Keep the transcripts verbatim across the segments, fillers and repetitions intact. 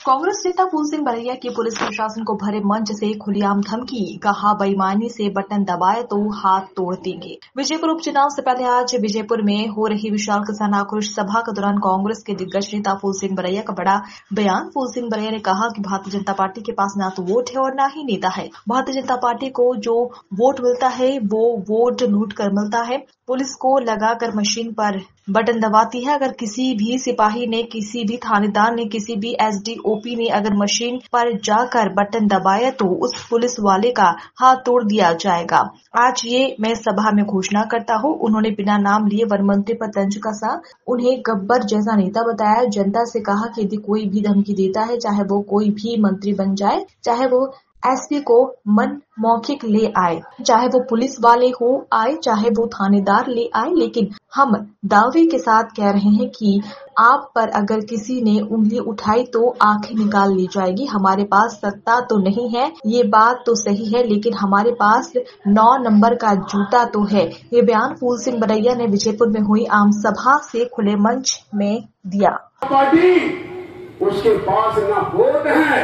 कांग्रेस नेता फूल सिंह बरैया की पुलिस प्रशासन को भरे मंच से खुलेआम धमकी, कहा बेईमानी से बटन दबाए तो हाथ तोड़ देंगे। विजयपुर उपचुनाव से पहले आज विजयपुर में हो रही विशाल किसान आक्रोश सभा के दौरान कांग्रेस के दिग्गज नेता फूल सिंह बरैया का बड़ा बयान। फूल सिंह बरैया ने कहा कि भारतीय जनता पार्टी के पास ना तो वोट है और ना ही नेता है। भारतीय जनता पार्टी को जो वोट मिलता है वो वोट लूट कर मिलता है। पुलिस को लगाकर मशीन पर बटन दबाती है। अगर किसी भी सिपाही ने, किसी भी थानेदार ने, किसी भी एसडीओपी ने अगर मशीन पर जाकर बटन दबाया तो उस पुलिस वाले का हाथ तोड़ दिया जाएगा। आज ये मैं सभा में घोषणा करता हूँ। उन्होंने बिना नाम लिए वन मंत्री पर तंज कसा, उन्हें गब्बर जैसा नेता बताया। जनता से कहा कि यदि कोई भी धमकी देता है, चाहे वो कोई भी मंत्री बन जाए, चाहे वो एसपी को मन मौखिक ले आए, चाहे वो पुलिस वाले हो आए, चाहे वो थानेदार ले आए, लेकिन हम दावे के साथ कह रहे हैं कि आप पर अगर किसी ने उंगली उठाई तो आंखें निकाल ली जाएगी। हमारे पास सत्ता तो नहीं है, ये बात तो सही है, लेकिन हमारे पास नौ नंबर का जूता तो है। ये बयान फूल सिंह बरैया ने विजयपुर में हुई आम सभा से खुले मंच में दिया। पार्टी उसके पास ना वोट है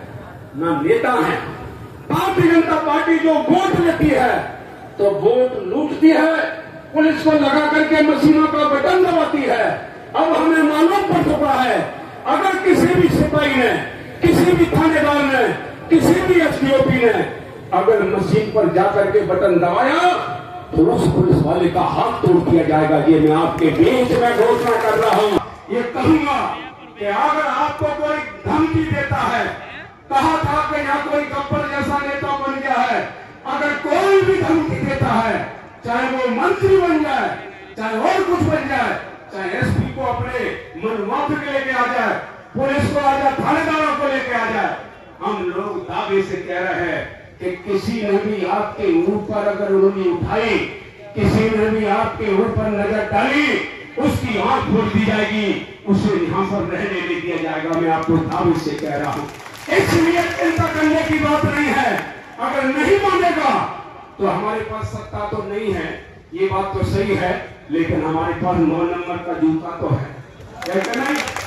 ना नेता है। भारतीय जनता पार्टी जो वोट लेती है तो वोट लूटती है, पुलिस को लगा करके मशीनों का बटन दबाती है। अब हमें मालूम पड़ चुका है, अगर किसी भी सिपाही ने, किसी भी थानेदार ने, किसी भी एसडीओपी ने अगर मशीन पर जाकर के बटन दबाया तो उस पुलिस वाले का हाथ तोड़ दिया जाएगा। ये मैं आपके बीच में घोषणा कर रहा हूं। ये कहूंगा कि अगर आपको कोई धमकी देता है, कहा था कि यहाँ कोई गब्बर जैसा नेता बन गया है, अगर कोई भी धमकी देता है, चाहे वो मंत्री बन जाए, चाहे और कुछ बन जाए, चाहे एसपी को अपने मनमाफिक लेके आ जाए, पुलिस को आ जाए, थानेदारों को लेके आ जाए, हम लोग दावे से कह रहे हैं कि किसी ने भी आपके ऊपर अगर उंगली उठाई, किसी ने भी आपके ऊपर नजर डाली, उसकी आंख फोड़ दी जाएगी, उसे यहाँ पर रहने नहीं दिया जाएगा। मैं आपको दावे से कह रहा हूँ। इसलिए चिंता करने की बात नहीं है। अगर नहीं मानेगा तो हमारे पास सत्ता तो नहीं है, ये बात तो सही है, लेकिन हमारे पास नौ नंबर का जूता तो है, क्या नहीं?